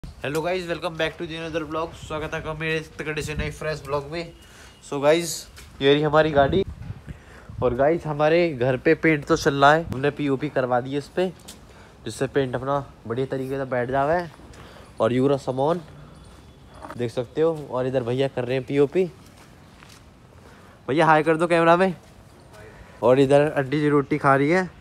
Hello guys, welcome back to another blog. स्वागत है मेरे तगड़े से नए फ्रेश ब्लॉग में। सो गाइज, ये रही हमारी गाड़ी। और गाइज, हमारे घर पे पेंट तो चल रहा है। हमने पीओपी करवा दी है इस पे, जिससे पेंट अपना बढ़िया तरीके से बैठ जावे। और यूरा सामान देख सकते हो। और इधर भैया कर रहे हैं पीओपी। भैया हाई कर दो कैमरा में। और इधर आंटी जी रोटी खा रही है।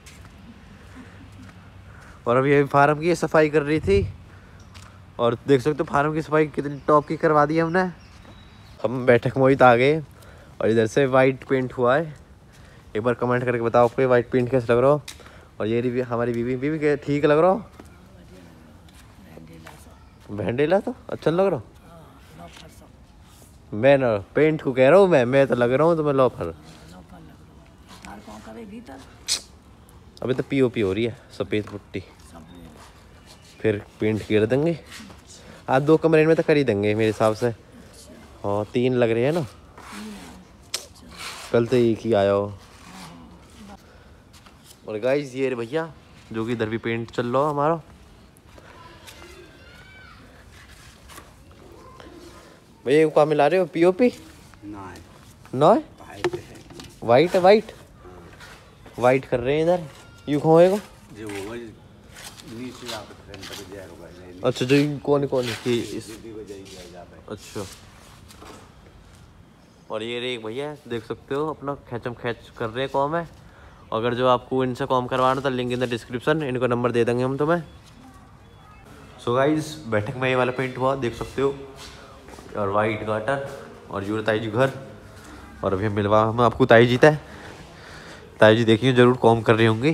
और अभी फार्म की सफाई कर रही थी। और देख सकते हो फार्म की सफाई कितनी टॉप की करवा दी है हमने। हम बैठक मोहित आ गए। और इधर से वाइट पेंट हुआ है। एक बार कमेंट करके बताओ आपको वाइट पेंट कैसे लग रहा हो। और ये हमारी बीवी के ठीक लग रहा हो। भेंडेला तो अच्छा लग रहा हो। मैं ना पेंट को कह रहा हूँ, मैं तो लग रहा हूँ। तो मैं लोफर। अभी तो पीओपी हो रही है, सफ़ेद पुट्टी। फिर पेंट कर देंगे। आज 2 कमरे में तो कर ही देंगे मेरे हिसाब से। हाँ, 3 लग रहे हैं ना। कल तो एक ही आया हो। और गाइस, ये भैया जो कि इधर भी पेंट चल रहा है हमारा। भैया क्या मिला रहे हो? पीओपी ना वाइट है। वाइट कर रहे हैं इधर। यू होएगा अच्छा जो कौन की अच्छा। और ये रे भैया देख सकते हो अपना खैचम खैच कर रहे हैं कॉम है। अगर जो आपको इनसे कॉम करवाना तो लिंक इन द डिस्क्रिप्शन, इनको नंबर दे देंगे हम तुम्हें। सो गाइस, बैठक में ये वाला पेंट हुआ देख सकते हो। और वाइट गाटर और यूर ताई जी घर। और अभी मिलवा हम आपको ताई जी है। ताई जी देखिए जरूर कॉम कर रही होंगी।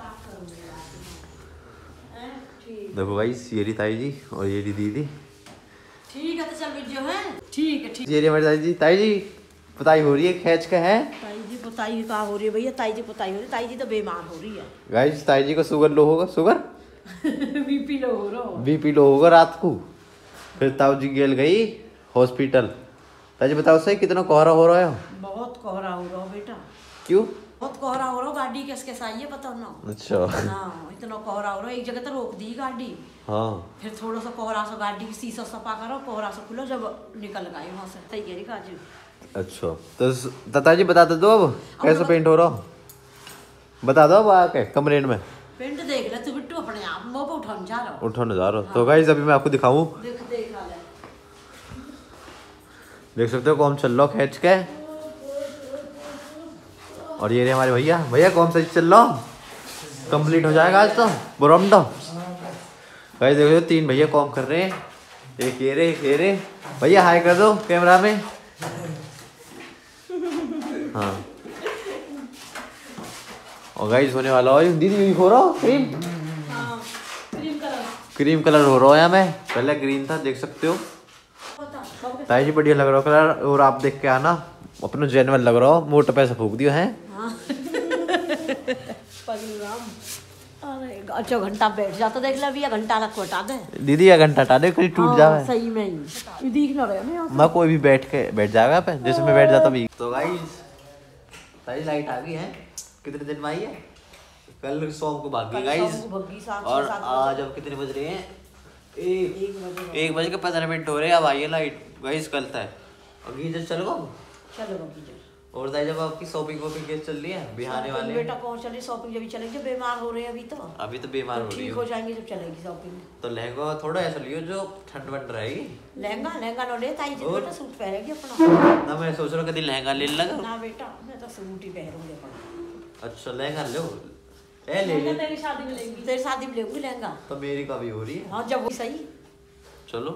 देखो गाइस, ये रही ताई जी और ये रही दीदी। ठीक है तो चल वीडियो है। ठीक है ये रही हमारी ताई जी पुताई हो रही है, खैच का है। ताई जी पुताई का हो रही है भैया। ताई जी पुताई हो रही है। ताई जी तो बीमार हो रही है। गाइस, ताई जी को शुगर लो होगा। शुगर बीपी लो हो रहा। बीपी लो होगा रात को। फिर ताऊ जी गेल गई हॉस्पिटल। ताई जी बताओ सही कितना कोहरा हो रहा है? बहुत कोहरा हो रहा बेटा। क्यों? बहुत कोहरा हो रहा। गाड़ी कैसे आई है पता ना। अच्छा हाँ, इतना कोहरा हो रहा। एक जगह तो रोक दी गाड़ी। हाँ, फिर थोड़ा सा कोहरा सा गाड़ी की शीशा सफा करो, कोहरा सा खुलो, जब निकल गए वहाँ से सही कह रही काजू। अच्छा तो ताई जी बता दो अब कैसे पेंट हो रहा। बता दो अब आके कमरे में। पेंट देख ले तू बिट्टू अपने आप मुँह पे उठाने जा रहा। उठाने जा रहा। तो गाइस, अभी मैं आपको दिखाऊं। देख सकते हो कौन चल रहा खींच के। और ये रहे हमारे भैया कौन सा चल रहा। कंप्लीट हो जाएगा आज तो बरामदा। गाइस देखो 3 भैया कॉम कर रहे हैं। एक ये रे भैया हाई कर दो कैमरा में। हाँ, और गाइस होने वाला हो दीदी हो रहा क्रीम कलर हो रहा है यहाँ में। पहले ग्रीन था देख सकते हो। ताई जी बढ़िया लग रहा हो कलर। और आप देख के आना अपना जेन्युइन लग रहा हो। मोटा पैसा फूक दियो है। अरे अच्छा घंटा बैठ जाता देख ले। भैया घंटा रख हटा दे दीदी। 1 घंटा हटा दे कहीं टूट जावे। सही में ही दिख ना रहे मैं कोई भी बैठ जाएगा पे जैसे मैं बैठ जाता भी। तो गाइस, ताई लाइट आ गई है। कितने दिन में आई है? कल शाम को भाग गई गाइस। और आज अब कितने बज रहे हैं? 1 बज के 15 मिनट हो रहे हैं। अब आई है लाइट गाइस। कल तक और गीजर चलो गीजर। और दाई जब आपकी शॉपिंग कैसे चल रही है? बिहाने वाले बेटा कौन चल रही शॉपिंग? जब चलेंगे बीमार हो रहे हैं अभी तो बीमार हो रही है। ठीक हो जाएंगे जब चलेगी शॉपिंग। तो लहंगा थोड़ा ऐसा लियो जो ठंड वंड रहेगी। लहंगा न ले ताई जी। बेटा सूट पहनेगी अपना ना। मैं सोच रहा हूँ कभी लहंगा ले लगा ना बेटा। मैं तो सूट ही पहनूंगी अपना। अच्छा लहंगा लो। ले तेरी शादी में लेंगी। तेरी शादी में लेंगी लहंगा। तो मेरी कभी हो रही है। हाँ जब वो सही। चलो।